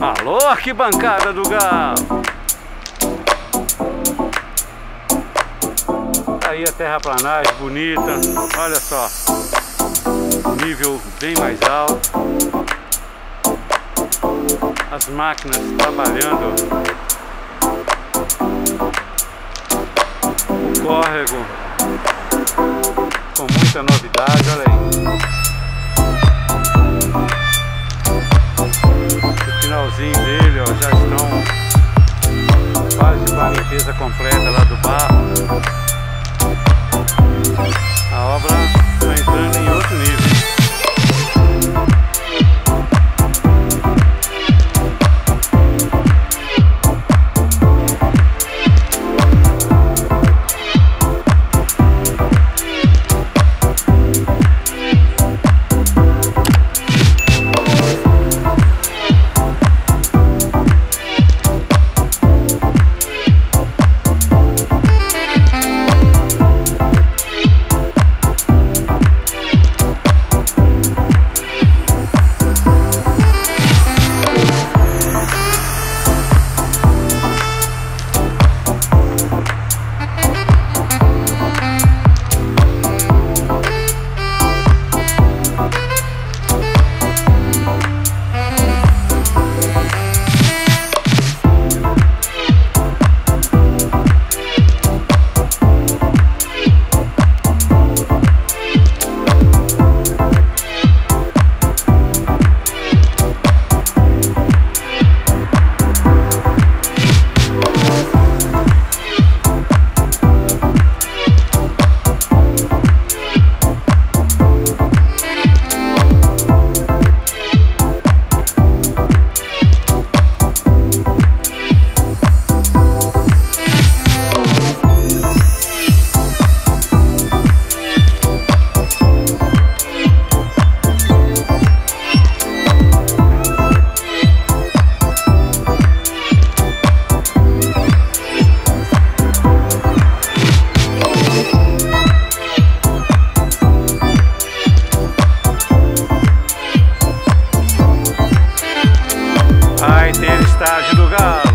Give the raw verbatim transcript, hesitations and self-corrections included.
Alô, arquibancada do Galo! Aí a terraplanagem bonita, olha só, nível bem mais alto, as máquinas trabalhando, o córrego com muita novidade, olha aí. O finalzinho dele, ó, já estão quase com a limpeza completa lá do barro. A obra está entrando em outro nível. Vai ter estágio do Galo.